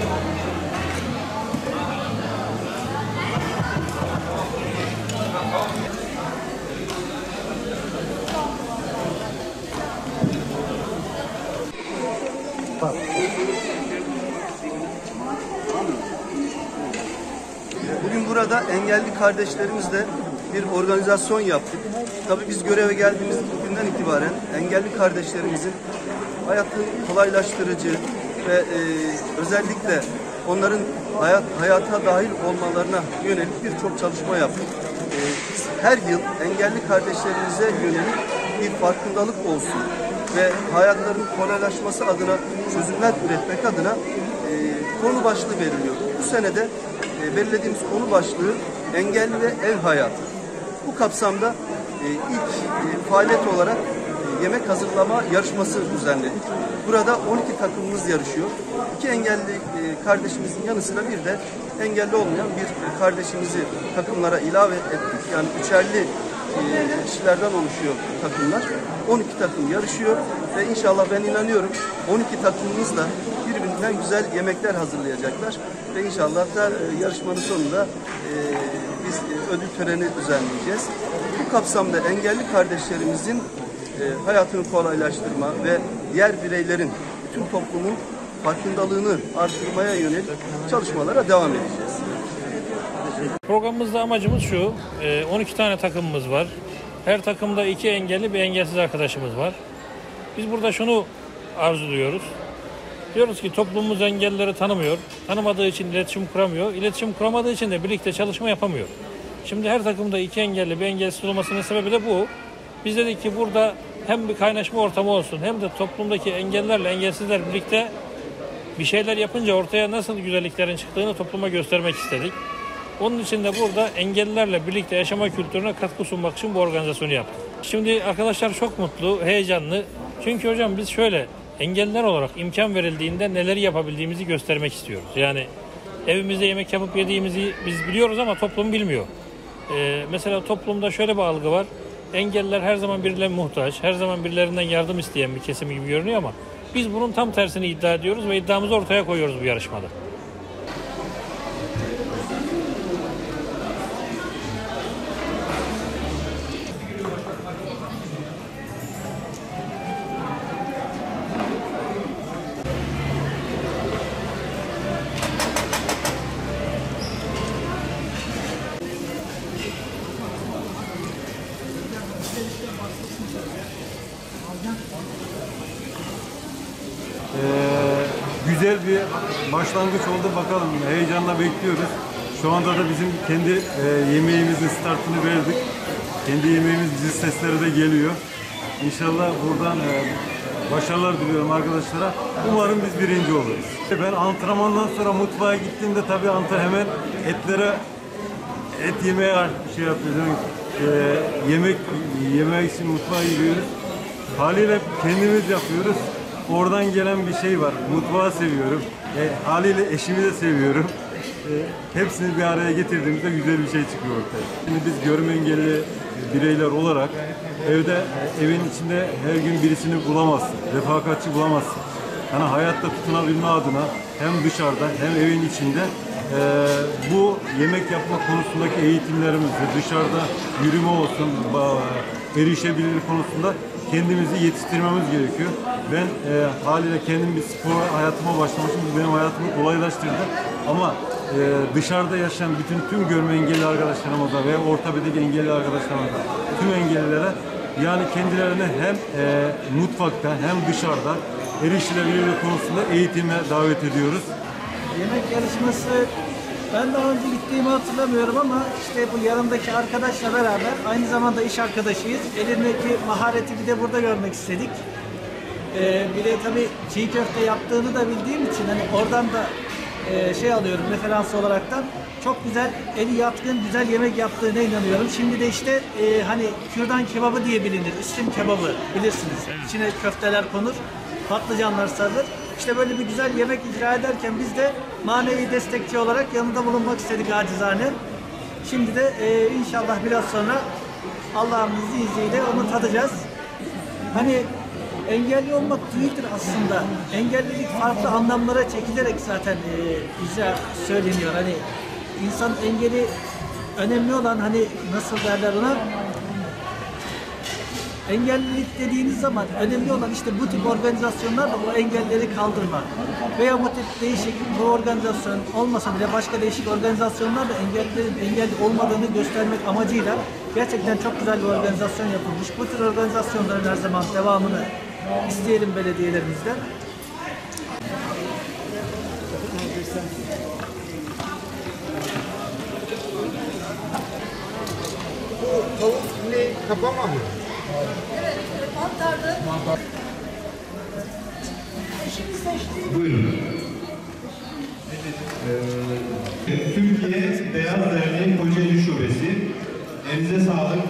Bugün burada engelli kardeşlerimizle bir organizasyon yaptık. Tabii biz göreve geldiğimiz günden itibaren engelli kardeşlerimizin hayatını kolaylaştırıcı ve özellikle onların hayata dahil olmalarına yönelik birçok çalışma yaptık. Biz her yıl engelli kardeşlerimize yönelik bir farkındalık olsun ve hayatlarının kolaylaşması adına çözümler üretmek adına konu başlığı veriliyor. Bu senede belirlediğimiz konu başlığı engelli ve ev hayatı. Bu kapsamda ilk faaliyet olarak yemek hazırlama yarışması düzenledik. Burada 12 takımımız yarışıyor. 2 engelli kardeşimizin yanı sıra bir de engelli olmayan bir kardeşimizi takımlara ilave ettik. Yani üçerli kişilerden oluşuyor takımlar. 12 takım yarışıyor ve inşallah ben inanıyorum 12 takımımız da birbirinden güzel yemekler hazırlayacaklar ve inşallah da yarışmanın sonunda biz ödül töreni düzenleyeceğiz. Bu kapsamda engelli kardeşlerimizin hayatını kolaylaştırma ve diğer bireylerin, bütün toplumun farkındalığını artırmaya yönelik çalışmalara devam edeceğiz. Programımızda amacımız şu, 12 tane takımımız var. Her takımda 2 engelli bir engelsiz arkadaşımız var. Biz burada şunu arzuluyoruz. Diyoruz ki toplumumuz engellileri tanımıyor. Tanımadığı için iletişim kuramıyor. İletişim kuramadığı için de birlikte çalışma yapamıyor. Şimdi her takımda 2 engelli bir engelsiz olmasının sebebi de bu. Biz dedik ki burada hem bir kaynaşma ortamı olsun hem de toplumdaki engellerle engelsizler birlikte bir şeyler yapınca ortaya nasıl güzelliklerin çıktığını topluma göstermek istedik. Onun için de burada engellilerle birlikte yaşama kültürüne katkı sunmak için bu organizasyonu yaptık. Şimdi arkadaşlar çok mutlu, heyecanlı. Çünkü hocam biz şöyle engelliler olarak imkan verildiğinde neleri yapabildiğimizi göstermek istiyoruz. Yani evimizde yemek yapıp yediğimizi biz biliyoruz ama toplum bilmiyor. Mesela toplumda şöyle bir algı var. Engelliler her zaman birilerine muhtaç, her zaman birilerinden yardım isteyen bir kesim gibi görünüyor ama biz bunun tam tersini iddia ediyoruz ve iddiamızı ortaya koyuyoruz bu yarışmada. Güzel bir başlangıç oldu. Bakalım heyecanla bekliyoruz. Şu anda da bizim kendi yemeğimizin startını verdik. Kendi yemeğimiz dizi sesleri de geliyor. İnşallah buradan başarılar diliyorum arkadaşlara. Umarım biz birinci oluruz. Ben antrenmandan sonra mutfağa gittiğimde tabii hemen et yemeye şey yapıyorum. Yemek için mutfağa giriyoruz. Haliyle kendimiz yapıyoruz. Oradan gelen bir şey var. Mutfağı seviyorum. Haliyle eşimi de seviyorum. Hepsini bir araya getirdiğimizde güzel bir şey çıkıyor ortaya. Şimdi biz görme engelli bireyler olarak evin içinde her gün birisini bulamazsın. Refakatçi bulamazsın. Yani hayatta tutunabilme adına hem dışarıda hem evin içinde bu yemek yapma konusundaki eğitimlerimizi dışarıda yürüme olsun, erişebilirlik konusunda kendimizi yetiştirmemiz gerekiyor. Ben haliyle kendim bir spor hayatıma başlamışım. Bu benim hayatımı kolaylaştırdı. Ama dışarıda yaşayan tüm görme engelli arkadaşlarımıza ve ortopedik engelli arkadaşlarımıza, tüm engellilere yani kendilerine hem mutfakta hem dışarıda erişilebilirlik konusunda eğitime davet ediyoruz. Yemek yarışması ben daha önce gittiğimi hatırlamıyorum ama işte bu yanımdaki arkadaşla beraber aynı zamanda iş arkadaşıyız. Elindeki mahareti bir de burada görmek istedik. Bir de tabii çiğ köfte yaptığını da bildiğim için hani oradan da şey alıyorum referans olaraktan. Çok güzel, eli yatkın, güzel yemek yaptığına inanıyorum. Şimdi de işte hani kürdan kebabı diye bilinir. İslim kebabı bilirsiniz. İçine köfteler konur, patlıcanlar sarılır. İşte böyle bir güzel yemek icra ederken biz de manevi destekçi olarak yanında bulunmak istedik acizane. Şimdi de inşallah biraz sonra Allah'ın izniyle onu tadacağız. Hani engelli olmak değildir aslında. Engellilik farklı anlamlara çekilerek zaten bize söyleniyor. Hani insan engeli önemli olan hani nasıl derler ona? Engellilik dediğiniz zaman önemli olan işte bu tip organizasyonlarla o engelleri kaldırmak veya bu tip değişik bu organizasyon olmasa bile başka değişik organizasyonlarla engellilerin engelli olmadığını göstermek amacıyla gerçekten çok güzel bir organizasyon yapılmış. Bu tür organizasyonların her zaman devamını isteyelim belediyelerimizden. Tavuk ne kapama mı? Buyurun. Türkiye Beyaz Derneği Kocaeli Şubesi. Elinize sağlık.